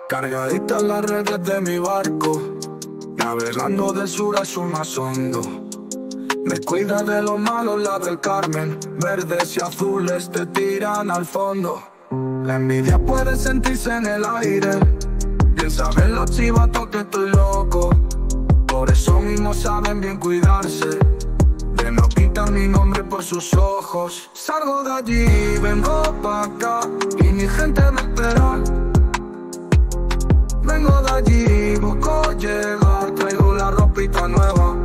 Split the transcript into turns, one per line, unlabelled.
Cargaditas las redes de mi barco, navegando de sur a sur más hondo. Me cuida de los malos la del Carmen, verdes y azules te tiran al fondo. La envidia puede sentirse en el aire, bien saben los chivatos que estoy loco. Por eso mismo saben bien cuidarse, de no quitar mi nombre por sus ojos. Salgo de allí, vengo pa' acá, y mi gente me espera. Vengo de allí, busco llegar, traigo la ropita nueva.